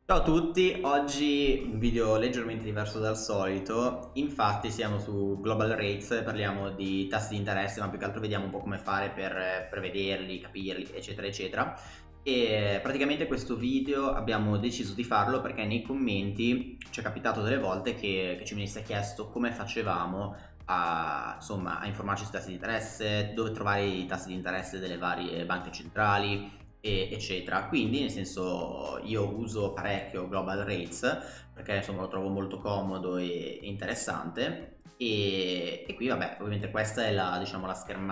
Ciao a tutti, oggi un video leggermente diverso dal solito. Infatti siamo su Global Rates, parliamo di tassi di interesse, ma più che altro vediamo un po' come fare per prevederli, capirli, eccetera eccetera. E praticamente questo video abbiamo deciso di farlo perché nei commenti ci è capitato delle volte che ci venisse chiesto come facevamo insomma, a informarci sui tassi di interesse, dove trovare i tassi di interesse delle varie banche centrali, eccetera. Quindi nel senso io uso parecchio Global Rates perché insomma lo trovo molto comodo e interessante, e qui vabbè, ovviamente questa è diciamo,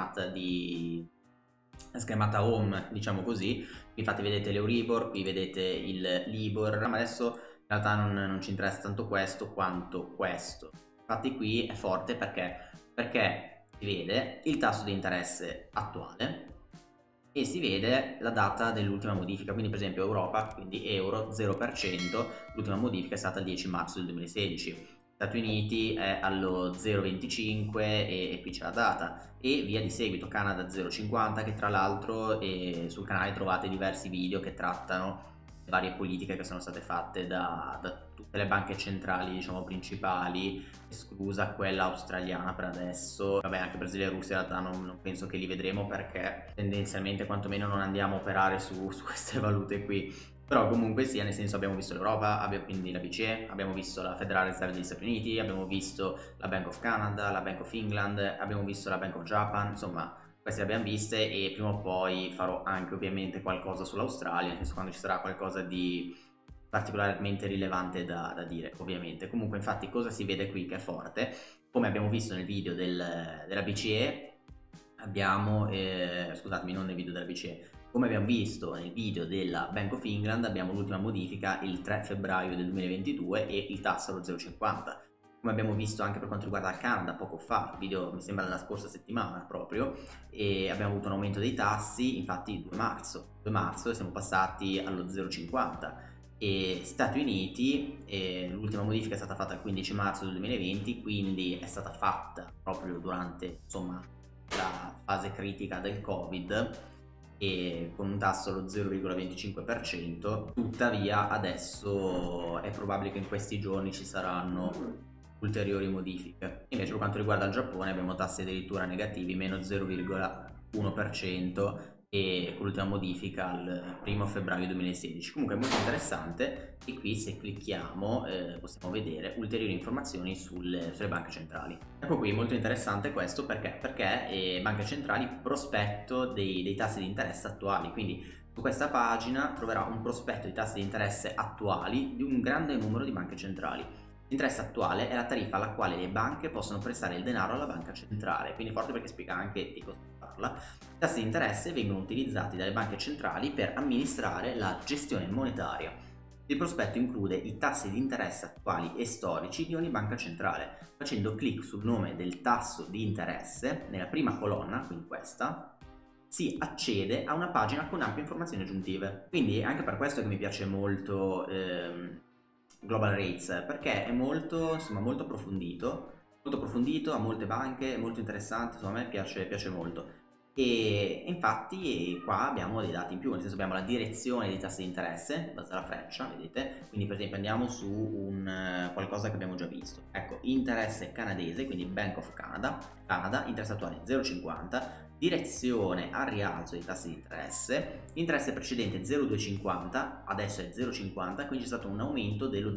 la schermata home, diciamo così. Infatti vedete l'Euribor, qui vedete il Libor, ma adesso in realtà non ci interessa tanto questo quanto questo. Infatti qui è forte perché si vede il tasso di interesse attuale e si vede la data dell'ultima modifica. Quindi per esempio Europa, quindi euro 0%, l'ultima modifica è stata il 10 marzo del 2016. Stati Uniti è allo 0,25 e qui c'è la data, e via di seguito. Canada 0,50, che tra l'altro sul canale trovate diversi video che trattano le varie politiche che sono state fatte da tutte le banche centrali, diciamo, principali, esclusa quella australiana per adesso. Vabbè, anche Brasile e Russia in realtà non penso che li vedremo, perché tendenzialmente quantomeno non andiamo a operare su queste valute qui. Però comunque sia, nel senso, abbiamo visto l'Europa, quindi la BCE, abbiamo visto la Federal Reserve degli Stati Uniti, abbiamo visto la Bank of Canada, la Bank of England, abbiamo visto la Bank of Japan, insomma queste le abbiamo viste, e prima o poi farò anche ovviamente qualcosa sull'Australia, nel senso quando ci sarà qualcosa di particolarmente rilevante da dire, ovviamente. Comunque infatti cosa si vede qui che è forte? Come abbiamo visto nel video della BCE, abbiamo, scusatemi, non nel video della BCE, come abbiamo visto nel video della Bank of England, abbiamo l'ultima modifica il 3 febbraio del 2022 e il tasso allo 0,50. Come abbiamo visto anche per quanto riguarda il Canada poco fa, video mi sembra della scorsa settimana proprio, e abbiamo avuto un aumento dei tassi, infatti il 2 marzo siamo passati allo 0,50. E Stati Uniti, l'ultima modifica è stata fatta il 15 marzo del 2020, quindi è stata fatta proprio durante, insomma, la fase critica del Covid, e con un tasso allo 0,25%. Tuttavia adesso è probabile che in questi giorni ci saranno ulteriori modifiche. Invece per quanto riguarda il Giappone abbiamo tassi addirittura negativi, meno 0,1%, e con l'ultima modifica al 1 febbraio 2016. Comunque è molto interessante, e qui se clicchiamo possiamo vedere ulteriori informazioni sulle banche centrali. Ecco qui, molto interessante questo perché banche centrali, prospetto dei tassi di interesse attuali. Quindi su questa pagina troverà un prospetto di tassi di interesse attuali di un grande numero di banche centrali. L'interesse attuale è la tariffa alla quale le banche possono prestare il denaro alla banca centrale, quindi forte perché spiega anche di cosa parla. I tassi di interesse vengono utilizzati dalle banche centrali per amministrare la gestione monetaria. Il prospetto include i tassi di interesse attuali e storici di ogni banca centrale. Facendo clic sul nome del tasso di interesse nella prima colonna, quindi questa, si accede a una pagina con ampie informazioni aggiuntive. Quindi anche per questo che mi piace molto Global Rates, perché è molto, insomma, molto approfondito, ha molte banche, è molto interessante, insomma a me piace molto. E infatti qua abbiamo dei dati in più, nel senso abbiamo la direzione dei tassi di interesse, basta la freccia, vedete? Quindi per esempio andiamo su qualcosa che abbiamo già visto. Ecco, interesse canadese, quindi Bank of Canada, interesse attuale 0,50, direzione al rialzo dei tassi di interesse, interesse precedente 0,250, adesso è 0,50, quindi c'è stato un aumento dello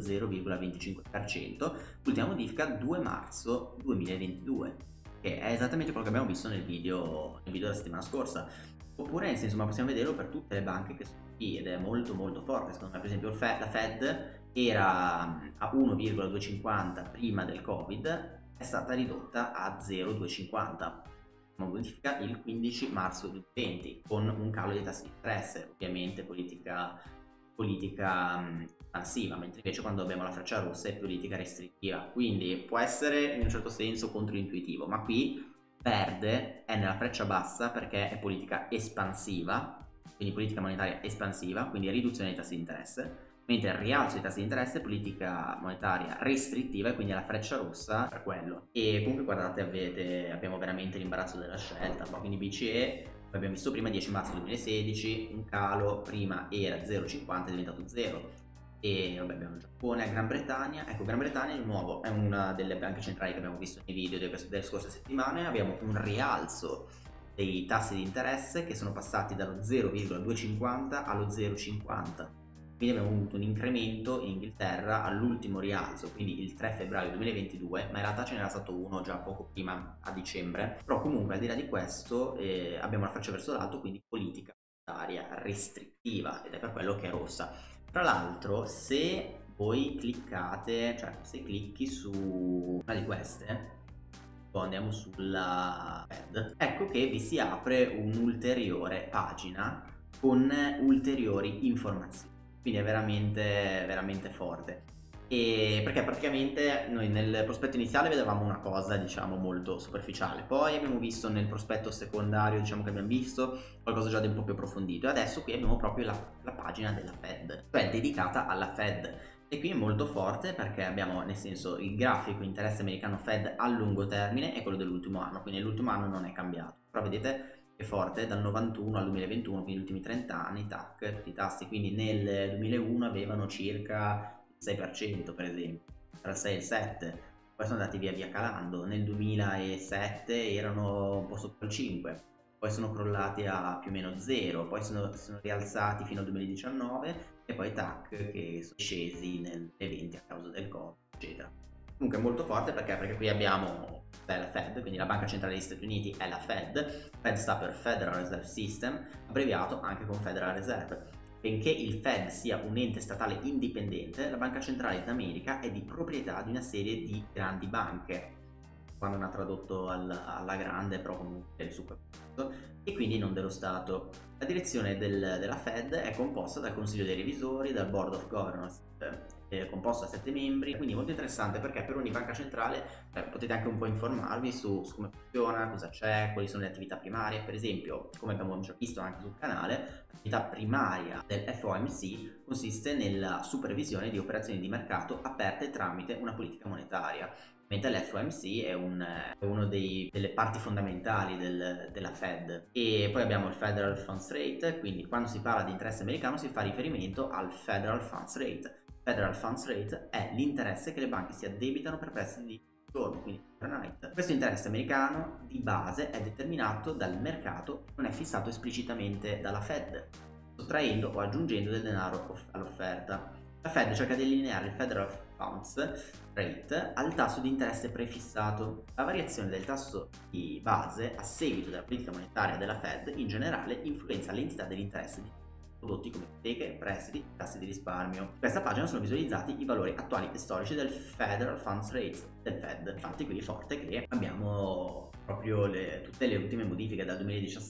0,25%, l'ultima modifica 2 marzo 2022. Che è esattamente quello che abbiamo visto nel video della settimana scorsa. Oppure nel senso, ma possiamo vederlo per tutte le banche che sono qui, ed è molto molto forte secondo me. Per esempio la Fed era a 1,250 prima del Covid, è stata ridotta a 0,250, modifica il 15 marzo 2020, con un calo dei tassi di interesse, ovviamente politica espansiva, mentre invece quando abbiamo la freccia rossa è politica restrittiva. Quindi può essere in un certo senso controintuitivo, ma qui verde è nella freccia bassa perché è politica espansiva, quindi politica monetaria espansiva, quindi riduzione dei tassi di interesse, mentre il rialzo dei tassi di interesse è politica monetaria restrittiva, e quindi la freccia rossa per quello. E comunque guardate, abbiamo veramente l'imbarazzo della scelta, quindi BCE, come abbiamo visto prima, 10 marzo 2016, un calo, prima era 0,50, è diventato 0. e vabbè, abbiamo il Giappone, Gran Bretagna. Ecco, Gran Bretagna di nuovo è una delle banche centrali che abbiamo visto nei video delle scorse settimane. Abbiamo un rialzo dei tassi di interesse che sono passati dallo 0,250 allo 0,50. Quindi abbiamo avuto un incremento in Inghilterra all'ultimo rialzo, quindi il 3 febbraio 2022, ma in realtà ce n'era stato uno già poco prima, a dicembre. Però comunque, al di là di questo, abbiamo la faccia verso l'alto, quindi politica monetaria restrittiva, ed è per quello che è rossa. Tra l'altro, se voi cliccate, cioè se clicchi su una di queste, poi andiamo sulla Fed, ecco che vi si apre un'ulteriore pagina con ulteriori informazioni. Quindi è veramente, veramente forte. E perché praticamente noi nel prospetto iniziale vedevamo una cosa, diciamo, molto superficiale, poi abbiamo visto nel prospetto secondario, diciamo, che abbiamo visto qualcosa già di un po' più approfondito, e adesso qui abbiamo proprio la pagina della Fed, cioè dedicata alla Fed. E qui è molto forte perché abbiamo, nel senso, il grafico interesse americano Fed a lungo termine è quello dell'ultimo anno, quindi l'ultimo anno non è cambiato, però vedete che forte dal 91 al 2021, quindi gli ultimi 30 anni, tac, tutti i tassi. Quindi nel 2001 avevano circa il 6% per esempio, tra il 6 e il 7, poi sono andati via via calando. Nel 2007 erano un po' sopra il 5, poi sono crollati a più o meno 0, poi sono rialzati fino al 2019 e poi tac che sono scesi nel 2020 a causa del Covid, eccetera. Comunque è molto forte perché qui abbiamo la Fed, quindi la Banca Centrale degli Stati Uniti è la Fed. Fed sta per Federal Reserve System, abbreviato anche con Federal Reserve. Benché il Fed sia un ente statale indipendente, la Banca Centrale d'America è di proprietà di una serie di grandi banche, quando non ha tradotto alla grande, però comunque il super, e quindi non dello Stato. La direzione della Fed è composta dal Consiglio dei Revisori, dal Board of Governors, composto da 7 membri, quindi molto interessante perché per ogni banca centrale potete anche un po' informarvi su come funziona, cosa c'è, quali sono le attività primarie. Per esempio, come abbiamo già visto anche sul canale, l'attività primaria del FOMC consiste nella supervisione di operazioni di mercato aperte tramite una politica monetaria, mentre l'FOMC è uno delle parti fondamentali della Fed. E poi abbiamo il Federal Funds Rate, quindi quando si parla di interesse americano si fa riferimento al Federal Funds Rate. Federal Funds Rate è l'interesse che le banche si addebitano per prestiti di giorno, quindi overnight. Questo interesse americano di base è determinato dal mercato, non è fissato esplicitamente dalla Fed, sottraendo o aggiungendo del denaro all'offerta. La Fed cerca di allineare il Federal Funds Rate al tasso di interesse prefissato. La variazione del tasso di base a seguito della politica monetaria della Fed in generale influenza l'entità dell'interesse di prodotti come ipoteche, prestiti, tassi di risparmio. In questa pagina sono visualizzati i valori attuali e storici del Federal Funds Rate del Fed. Infatti qui è forte che abbiamo proprio tutte le ultime modifiche dal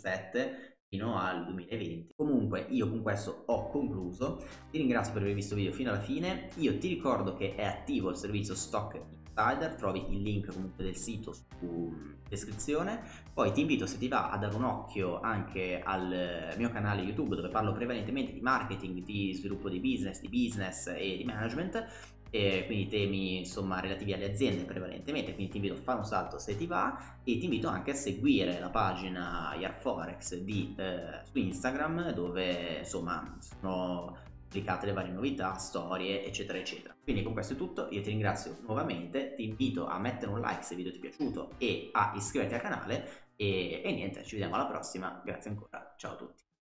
2017 fino al 2020. Comunque io con questo ho concluso, ti ringrazio per aver visto il video fino alla fine. Io ti ricordo che è attivo il servizio Stock Insider, trovi il link comunque del sito su descrizione. Poi ti invito, se ti va, a dare un occhio anche al mio canale YouTube, dove parlo prevalentemente di marketing, di sviluppo di business e di management, e quindi temi insomma relativi alle aziende prevalentemente. Quindi ti invito a fare un salto se ti va, e ti invito anche a seguire la pagina YarForex su Instagram, dove insomma sono pubblicate le varie novità, storie, eccetera eccetera. Quindi con questo è tutto, io ti ringrazio nuovamente, ti invito a mettere un like se il video ti è piaciuto e a iscriverti al canale, e niente, ci vediamo alla prossima, grazie ancora, ciao a tutti.